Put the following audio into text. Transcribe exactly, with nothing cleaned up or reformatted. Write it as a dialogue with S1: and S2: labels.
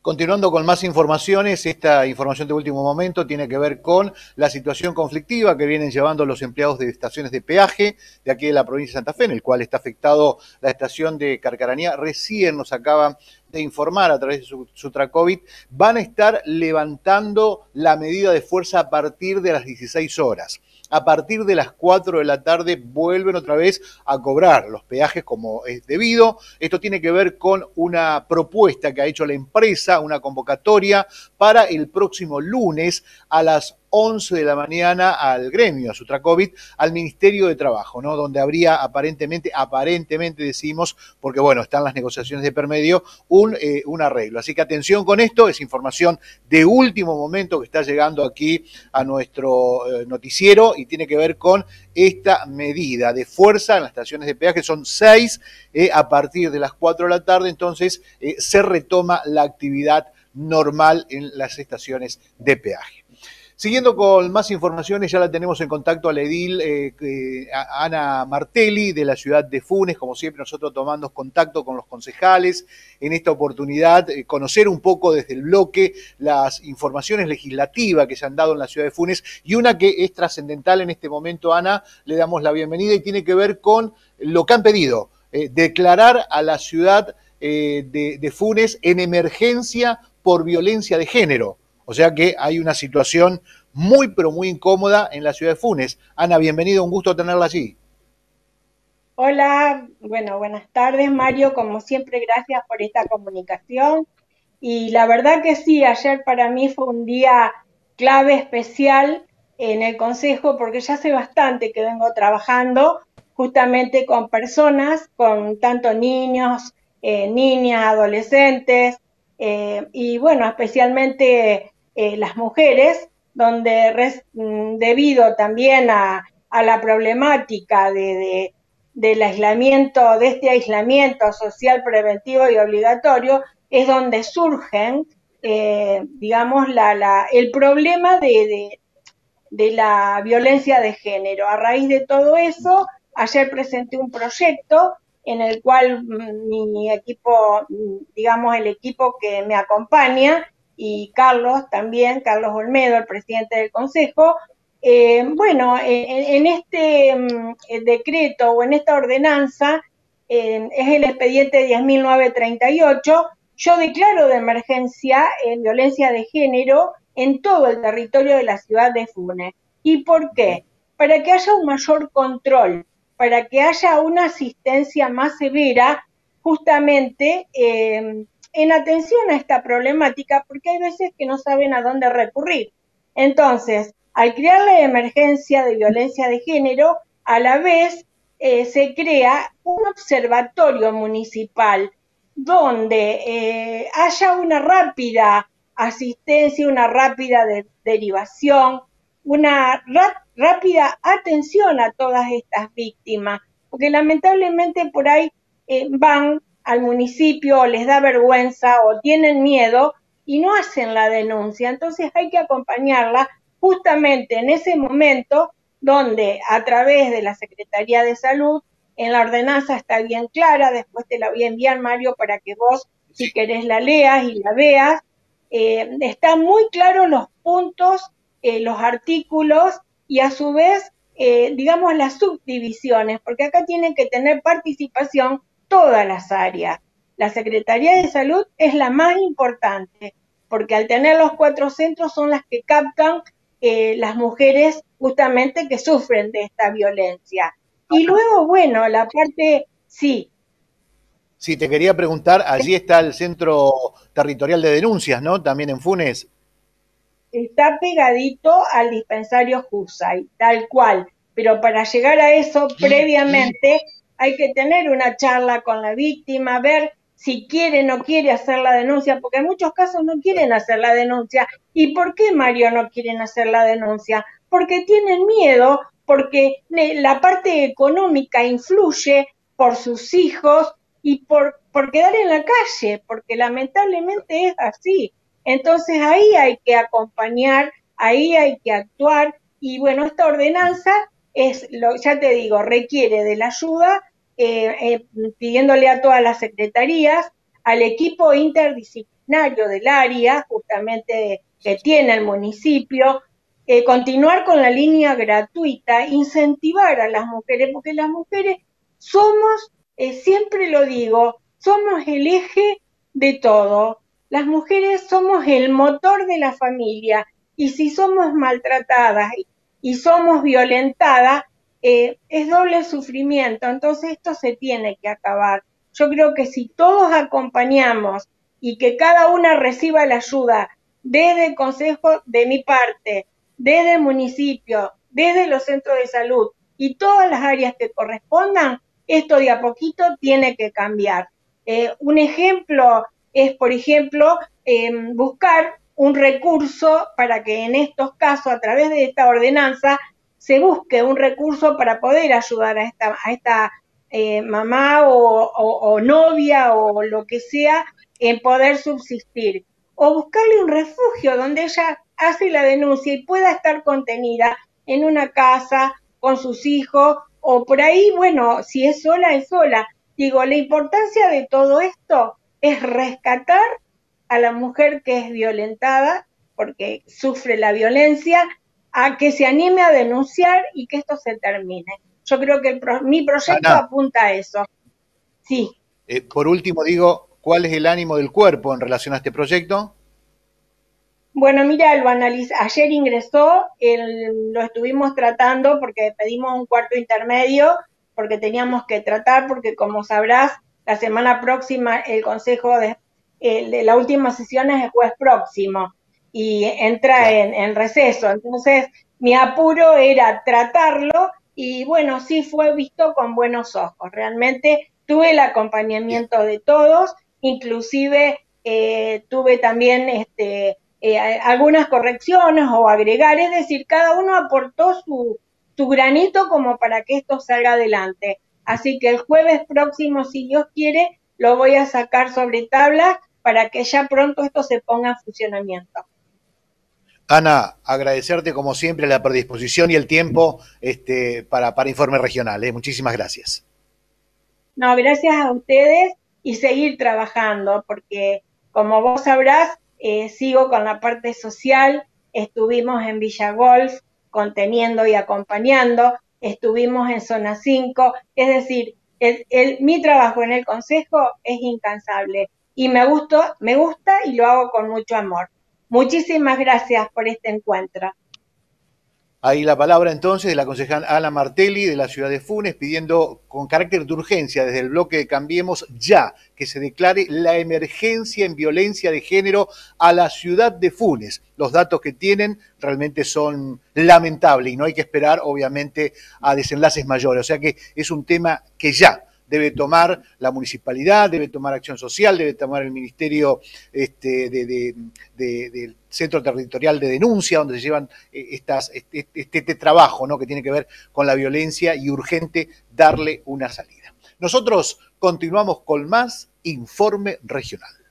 S1: Continuando con más informaciones, esta información de último momento tiene que ver con la situación conflictiva que vienen llevando los empleados de estaciones de peaje de aquí de la provincia de Santa Fe, en el cual está afectado la estación de Carcarañá. Recién nos acaban de informar a través de su, Sutracovid, van a estar levantando la medida de fuerza a partir de las dieciséis horas. A partir de las cuatro de la tarde vuelven otra vez a cobrar los peajes como es debido. Esto tiene que ver con una propuesta que ha hecho la empresa, una convocatoria para el próximo lunes a las once de la mañana al gremio, a Sutracovid, al Ministerio de Trabajo, ¿no? Donde habría aparentemente, aparentemente decimos, porque bueno, están las negociaciones de per medio, un, eh, un arreglo. Así que atención con esto, es información de último momento que está llegando aquí a nuestro eh, noticiero y tiene que ver con esta medida de fuerza en las estaciones de peaje, que son seis eh, a partir de las cuatro de la tarde, entonces eh, se retoma la actividad normal en las estaciones de peaje. Siguiendo con más informaciones, ya la tenemos en contacto a la edil eh, eh, Ana Martelli de la ciudad de Funes, como siempre nosotros tomando contacto con los concejales, en esta oportunidad eh, conocer un poco desde el bloque las informaciones legislativas que se han dado en la ciudad de Funes y una que es trascendental en este momento, Ana, le damos la bienvenida y tiene que ver con lo que han pedido, eh, declarar a la ciudad eh, de, de Funes en emergencia por violencia de género. O sea que hay una situación muy, pero muy incómoda en la ciudad de Funes. Ana, bienvenida, un gusto tenerla allí.
S2: Hola, bueno, buenas tardes, Mario. Como siempre, gracias por esta comunicación. Y la verdad que sí, ayer para mí fue un día clave, especial en el Consejo, porque ya hace bastante que vengo trabajando justamente con personas, con tanto niños, eh, niñas, adolescentes, eh, y bueno, especialmente eh, las mujeres, donde res, debido también a, a la problemática de, de del aislamiento, de este aislamiento social preventivo y obligatorio, es donde surgen, eh, digamos, la, la, el problema de, de, de la violencia de género. A raíz de todo eso, ayer presenté un proyecto en el cual mi equipo, digamos, el equipo que me acompaña, y Carlos también, Carlos Olmedo, el presidente del Consejo, eh, bueno, en, en este um, decreto o en esta ordenanza, eh, es el expediente diez mil novecientos treinta y ocho, yo declaro de emergencia en violencia de género en todo el territorio de la ciudad de Funes. ¿Y por qué? Para que haya un mayor control, para que haya una asistencia más severa justamente eh, en atención a esta problemática, porque hay veces que no saben a dónde recurrir. Entonces, al crear la emergencia de violencia de género, a la vez eh, se crea un observatorio municipal donde eh, haya una rápida asistencia, una rápida de, derivación, una rápida atención a todas estas víctimas, porque lamentablemente por ahí eh, van al municipio, les da vergüenza o tienen miedo y no hacen la denuncia. Entonces hay que acompañarla justamente en ese momento donde a través de la Secretaría de Salud, en la ordenanza está bien clara, después te la voy a enviar, Mario, para que vos, si querés, la leas y la veas, eh, están muy claros los puntos, eh, los artículos y a su vez, eh, digamos, las subdivisiones, porque acá tienen que tener participación todas las áreas. La Secretaría de Salud es la más importante, porque al tener los cuatro centros son las que captan eh, las mujeres justamente que sufren de esta violencia. Y luego, bueno, la parte, sí.
S1: Sí, te quería preguntar, allí está el Centro Territorial de Denuncias, ¿no? También en Funes.
S2: Está pegadito al dispensario Jusay, tal cual. Pero para llegar a eso, previamente hay que tener una charla con la víctima, ver si quiere o no quiere hacer la denuncia, porque en muchos casos no quieren hacer la denuncia. ¿Y por qué, Mario, no quieren hacer la denuncia? Porque tienen miedo, porque la parte económica influye por sus hijos y por, por quedar en la calle, porque lamentablemente es así. Entonces ahí hay que acompañar, ahí hay que actuar y bueno, esta ordenanza es, lo, ya te digo, requiere de la ayuda, eh, eh, pidiéndole a todas las secretarías, al equipo interdisciplinario extraordinario del área, justamente que tiene el municipio, eh, continuar con la línea gratuita, incentivar a las mujeres, porque las mujeres somos, eh, siempre lo digo, somos el eje de todo. Las mujeres somos el motor de la familia y si somos maltratadas y somos violentadas, eh, es doble sufrimiento. Entonces esto se tiene que acabar. Yo creo que si todos acompañamos y que cada una reciba la ayuda desde el consejo de mi parte, desde el municipio, desde los centros de salud y todas las áreas que correspondan, esto de a poquito tiene que cambiar. Eh, un ejemplo es, por ejemplo, eh, buscar un recurso para que en estos casos, a través de esta ordenanza, se busque un recurso para poder ayudar a esta, a esta eh, mamá o, o, o novia o lo que sea en poder subsistir. O buscarle un refugio donde ella hace la denuncia y pueda estar contenida en una casa con sus hijos o por ahí, bueno, si es sola, es sola. Digo, la importancia de todo esto es rescatar a la mujer que es violentada, porque sufre la violencia, a que se anime a denunciar y que esto se termine. Yo creo que el pro, mi proyecto
S1: Ana,
S2: apunta a eso. Sí.
S1: Eh, por último, digo, ¿cuál es el ánimo del cuerpo en relación a este proyecto?
S2: Bueno, mira, lo analiz- ayer ingresó, el, lo estuvimos tratando porque pedimos un cuarto intermedio, porque teníamos que tratar, porque como sabrás, la semana próxima el Consejo de, el, de la última sesión es el jueves próximo y entra
S1: Claro.
S2: en, en receso. Entonces, mi apuro era tratarlo y bueno, sí fue visto con buenos ojos. Realmente tuve el
S1: Bien.
S2: acompañamiento de todos, inclusive eh, tuve también este eh, algunas correcciones o agregar, es decir, cada uno aportó su, su granito como para que esto salga adelante. Así que el jueves próximo, si Dios quiere, lo voy a sacar sobre tablas para que ya pronto esto se ponga en funcionamiento.
S1: Ana, agradecerte como siempre la predisposición y el tiempo este, para, para Informe Regional. ¿eh? Muchísimas gracias.
S2: No, gracias a ustedes y seguir trabajando, porque como vos sabrás, eh, sigo con la parte social, estuvimos en Villa Golf conteniendo y acompañando, estuvimos en Zona cinco, es decir, el, el, mi trabajo en el Consejo es incansable y me, gusto, me gusta y lo hago con mucho amor. Muchísimas gracias por este encuentro.
S1: Ahí la palabra entonces de la concejal Ana Martelli de la ciudad de Funes pidiendo con carácter de urgencia desde el bloque de Cambiemos ya que se declare la emergencia en violencia de género a la ciudad de Funes. Los datos que tienen realmente son lamentables y no hay que esperar obviamente a desenlaces mayores. O sea que es un tema que ya debe tomar la municipalidad, debe tomar acción social, debe tomar el Ministerio este, de, de, de, del Centro Territorial de Denuncia, donde se llevan estas, este, este, este trabajo, ¿no? Que tiene que ver con la violencia y urgente darle una salida. Nosotros continuamos con más Informe Regional.